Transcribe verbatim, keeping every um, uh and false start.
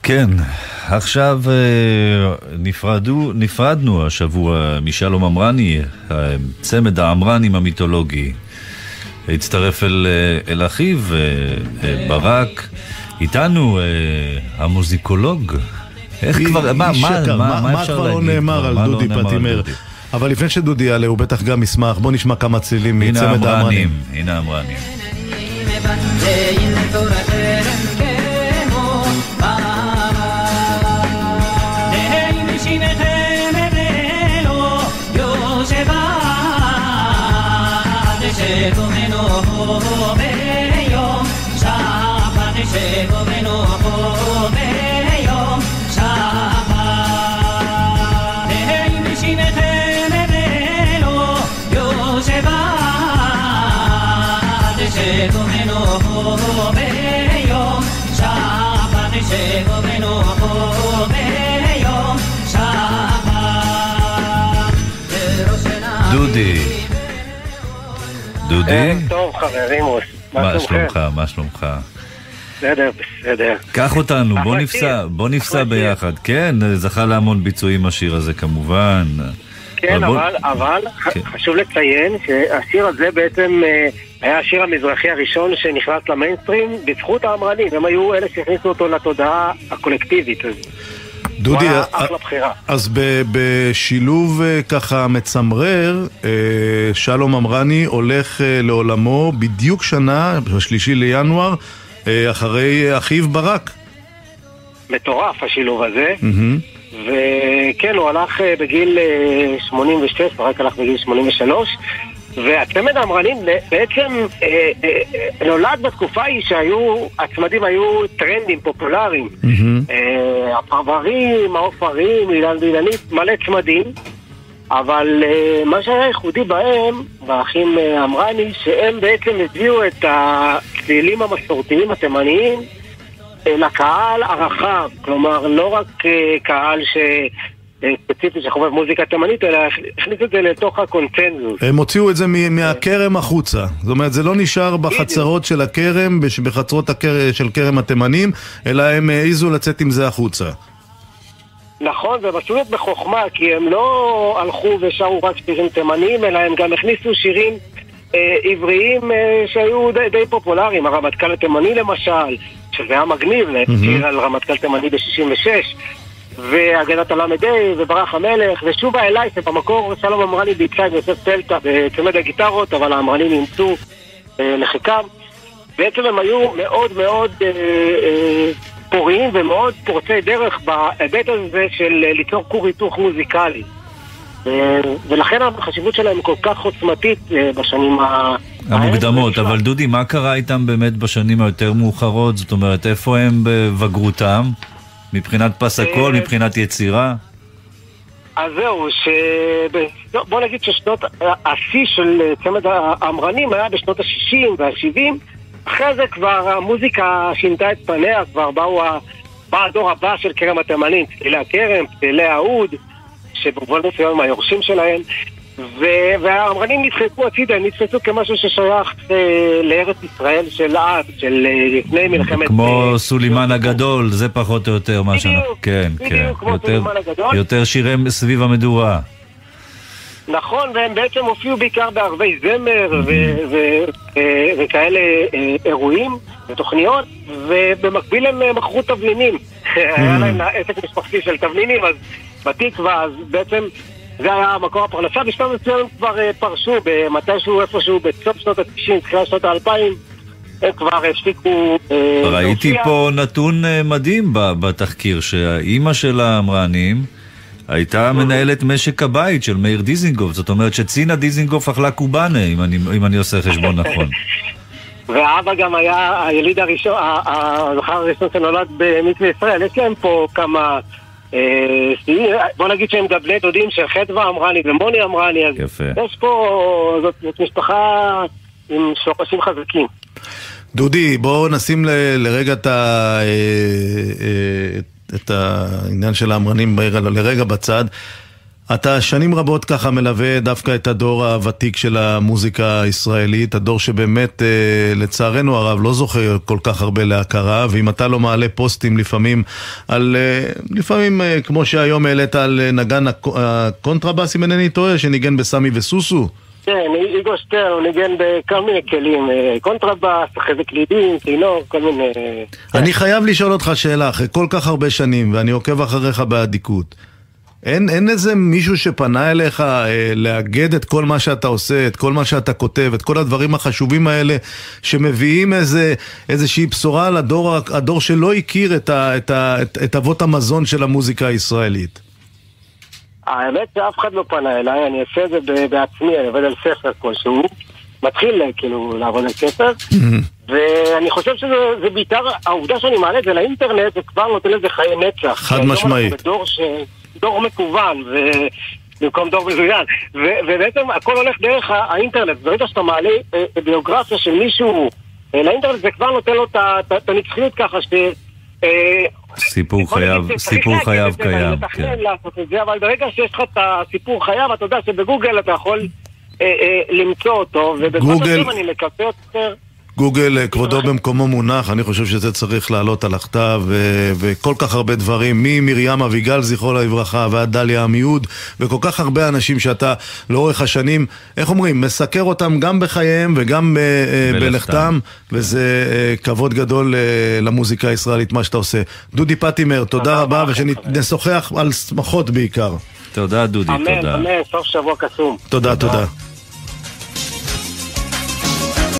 כן, עכשיו נפרדו, נפרדנו השבוע משלום אמרני, צמד האמרנים המיתולוגי. הצטרף אל, אל אחיו, ברק. איתנו המוזיקולוג. איך כבר, מה, מה, מה, מה כבר לא נאמר על דודי פטימר? אבל לפני שדודי יעלה, הוא בטח גם ישמח. בוא נשמע כמה צלילים מצמד האמרנים. הנה האמרנים. דודי דודי ערב טוב חברים, מה שלומך? מה שלומך? בסדר, בסדר. קח אותנו, בוא נפסע, בוא נפסע ביחד. כן, זכה להמון ביצועים השיר הזה כמובן. כן, אבל, אבל חשוב לציין שהשיר הזה בעצם היה השיר המזרחי הראשון שנכנס למיינסטרים בזכות האמרנים. הם היו אלה שהכניסו אותו לתודעה הקולקטיבית. דודי, אז בשילוב ככה מצמרר, שלום אמרני הולך לעולמו בדיוק שנה, בשלישי לינואר, אחרי אחיו ברק. מטורף השילוב הזה. וכן, הוא הלך בגיל שמונים ושש, ברק הלך בגיל שמונים ושלוש, והצמד האמרנים בעצם נולד בתקופה היא שהיו, הצמדים היו טרנדים פופולריים. הפרברים, העופרים, אילן ואילנית, מלא צמדים, אבל מה שהיה ייחודי בהם, באחים אמרני, שהם בעצם הביאו את הצלילים המסורתיים התימניים לקהל הרחב, כלומר לא רק קהל ש... ספציפי שחובב מוזיקה תימנית, אלא הכניסו את זה לתוך הקונצנזוס. הם הוציאו את זה מהכרם החוצה. זאת אומרת, זה לא נשאר בחצרות של הכרם, בחצרות של כרם התימנים, אלא הם העיזו לצאת עם זה החוצה. נכון, זה עשו את בחוכמה, כי הם לא הלכו ושרו רק שירים תימניים, אלא הם גם הכניסו שירים עבריים שהיו די, די פופולריים. הרמטכ"ל התימני למשל, שזה היה מגניב, להזכיר על רמטכ"ל תימני ב-שישים ושש, והגנת הלמדי וברח המלך ושובה אליי, שבמקור שלום אמרני ביצע עם יוסף טלטה בצמד הגיטרות, אבל האמרנים נמצאו אה, לחיקם. בעצם הם היו מאוד מאוד אה, אה, פוריים ומאוד פורצי דרך בהיבט הזה של ליצור כור היתוך מוזיקלי, אה, ולכן החשיבות שלהם כל כך עוצמתית אה, בשנים המוקדמות. אבל דודי, מה קרה איתם באמת בשנים היותר מאוחרות? זאת אומרת, איפה הם בבגרותם? מבחינת פס הקול, מבחינת יצירה? אז זהו, בוא נגיד ששנות השיא של צמד האמרנים היה בשנות ה-שישים וה-שבעים. אחרי זה כבר המוזיקה שינתה את פניה, כבר באו בא הדור הבא של כרם התימנים, פתילי הכרם, פתילי העוד, שבגבול מסוים היורשים שלהם, והאמרנים נדחקו הצידה, הם נתפסו כמשהו ששייך לארץ ישראל של עד, של לפני מלחמת... כמו סולימן הגדול, זה פחות או יותר מה שאנחנו... כן, כן. יותר שירים סביב המדורה. נכון, והם בעצם הופיעו בעיקר בערבי זמר וכאלה אירועים ותוכניות, ובמקביל הם מכרו תבלינים. היה להם עסק משפחתי של תבלינים, אז בתקווה, אז בעצם... זה היה מקור הפרנסה, בשלב מסוים כבר פרשו, במתישהו איפשהו בסוף שנות ה-תשעים, תחילת שנות ה-אלפיים, הם כבר הפסיקו... ראיתי פה נתון מדהים בתחקיר, שהאימא של האמרנים הייתה מנהלת משק הבית של מאיר דיזינגוף, זאת אומרת שצינה דיזינגוף אכלה קובאנה, אם אני עושה חשבון נכון. והאבא גם היה היליד הראשון, הזכר הראשון שנולד במקווה ישראל. יש להם פה כמה... בוא נגיד שהם גם בני דודים של חדווה אמרני ומוני אמרני, אז יש פה, זאת משפחה עם שורשים חזקים. דודי, בואו נשים לרגע את העניין של האמרנים לרגע בצד. אתה שנים רבות ככה מלווה דווקא את הדור הוותיק של המוזיקה הישראלית, הדור שבאמת לצערנו הרב לא זוכר כל כך הרבה להכרה, ואם אתה לא מעלה פוסטים לפעמים על, לפעמים כמו שהיום העלית על נגן הקונטרבאס, אם אינני טועה, שניגן בסמי וסוסו. כן, איגו שטרן, הוא ניגן בכל מיני כלים, קונטרבאס, אחרי זה קלידים, כינור, כל מיני... אני חייב לשאול אותך שאלה, אחרי כל כך הרבה שנים, ואני עוקב אחריך באדיקות, אין, אין איזה מישהו שפנה אליך אה, לאגד את כל מה שאתה עושה, את כל מה שאתה כותב, את כל הדברים החשובים האלה, שמביאים איזה, איזושהי בשורה לדור, הדור שלא הכיר את, ה, את, ה, את, את אבות המזון של המוזיקה הישראלית? האמת שאף אחד לא פנה אליי, אני אעשה את זה בעצמי, אני עובד על ספר כלשהו, מתחיל כאילו לעבוד על ספר, ואני חושב שזה בעיקר, העובדה שאני מעלה את זה לאינטרנט, זה כבר נותן לזה חיי נצח. חד משמעית. בדור ש... דור מקוון, במקום דור מזוין, ובעצם הכל הולך דרך האינטרנט. ברגע שאתה מעלה ביוגרפיה של מישהו לאינטרנט, זה כבר נותן לו את הנצחיות ככה ש... סיפור חייו, סיפור חייו קיים. אבל ברגע שיש לך את הסיפור חייו, אתה יודע שבגוגל אתה יכול למצוא אותו, ובכל השם אני מקווה יותר... גוגל, כבודו במקומו מונח, אני חושב שזה צריך לעלות על הכתב, ו- וכל כך הרבה דברים, ממרים אביגל זכרו לברכה ועד דליה עמיהוד, וכל כך הרבה אנשים שאתה לאורך השנים, איך אומרים, מסקר אותם גם בחייהם וגם ב- בלכתם, וזה כבוד גדול למוזיקה הישראלית מה שאתה עושה. דודי פטימר, תודה רבה, ושנשוחח על שמחות בעיקר. תודה דודי, תודה. אמן, אמן, סוף שבוע קסום. תודה, תודה.